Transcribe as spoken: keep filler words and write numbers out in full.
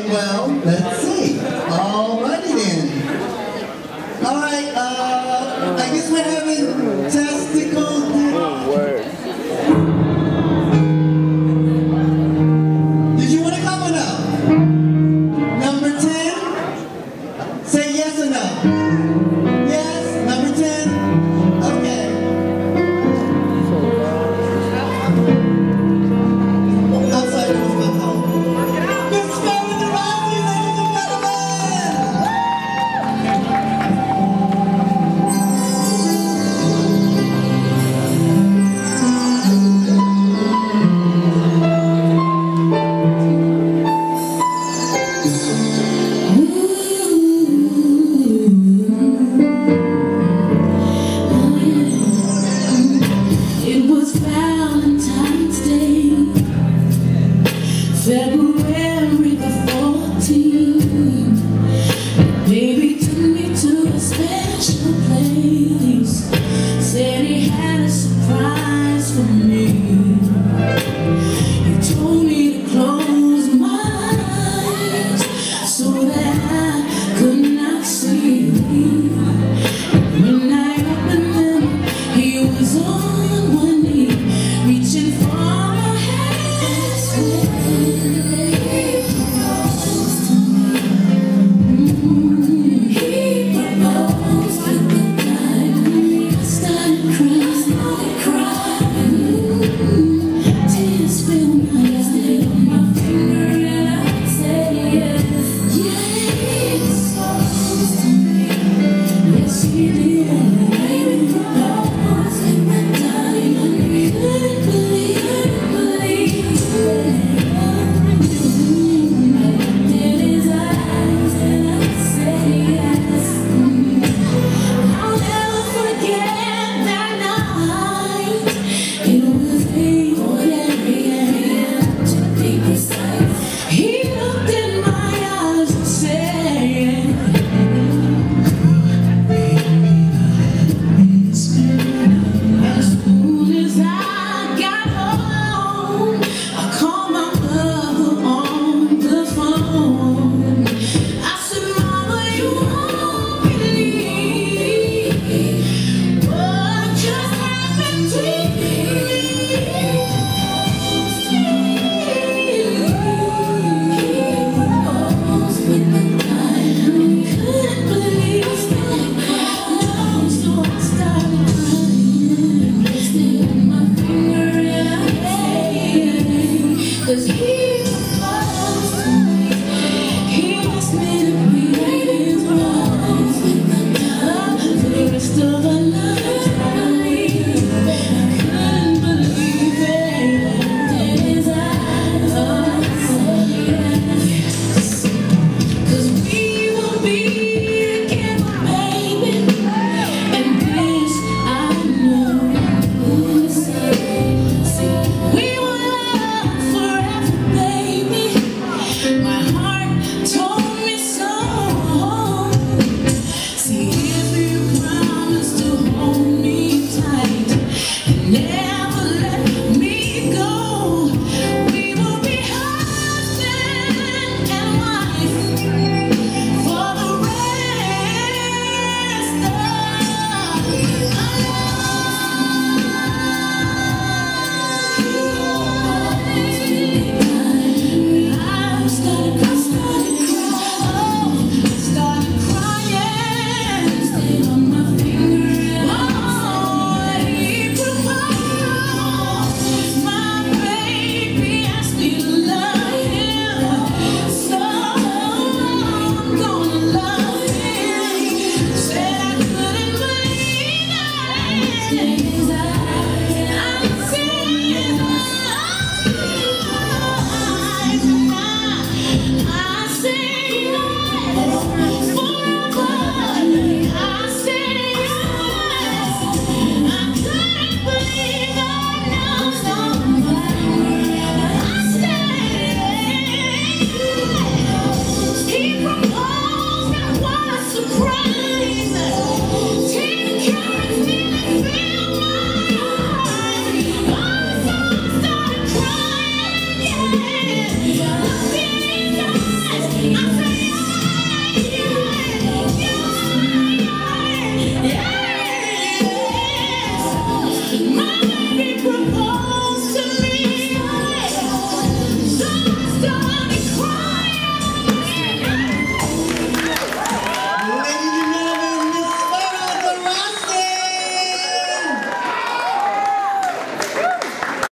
well, let's see. All righty then. All right, uh, I guess we're having testicle. Oh, word. Did you want to come or no? Number ten? Say yes or no? Yes, number ten? Okay. I'm sorry, that was my fault. Miss Farrah Darossi, ladies and It was Valentine's Day, February the fourteenth. Baby took me to a special place, said he had a surprise for me. He told me to close my eyes so that I could not see. When I opened them, he was on one knee, reaching for my hands. He proposed to me. Mm, he proposed with the diamond. I started crying, started crying. Mm, tears filled my eyes, stayed on my finger, and I said yes. Yeah, he proposed to me. Yes, he did. Cause he proposed to me. He asked me to be his wife for the rest of our lives. I couldn't believe it in his eyes. Cause we will be together, baby, and this I know. We will love forever, baby. My heart told me so. See, if you promise to hold me tight and never let me go, we will be husband and wife for the rest of our Yeah.